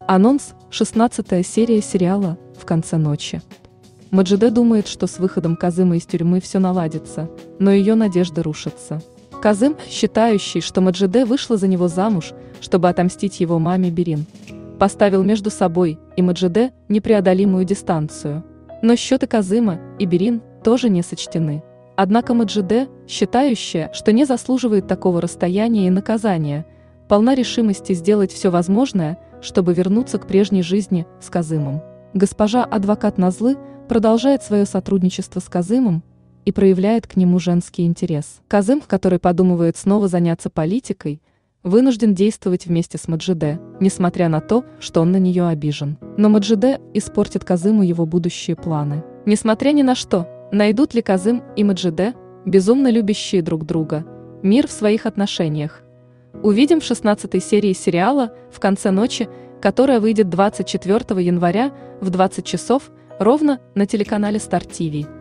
Анонс, 16-я серия сериала «В конце ночи». Маджиде думает, что с выходом Казыма из тюрьмы все наладится, но ее надежды рушатся. Казым, считающий, что Маджиде вышла за него замуж, чтобы отомстить его маме Берин, поставил между собой и Маджиде непреодолимую дистанцию. Но счеты Казыма и Берин тоже не сочтены. Однако Маджиде, считающая, что не заслуживает такого расстояния и наказания, полна решимости сделать все возможное, чтобы вернуться к прежней жизни с Казымом. Госпожа адвокат Назлы продолжает свое сотрудничество с Казымом и проявляет к нему женский интерес. Казым, который подумывает снова заняться политикой, вынужден действовать вместе с Маджиде, несмотря на то, что он на нее обижен. Но Маджиде испортит Казыму его будущие планы. Несмотря ни на что, найдут ли Казым и Маджиде, безумно любящие друг друга, мир в своих отношениях? Увидим в 16-й серии сериала «В конце ночи», которая выйдет 24 января в 20 часов ровно на телеканале Стар ТВ.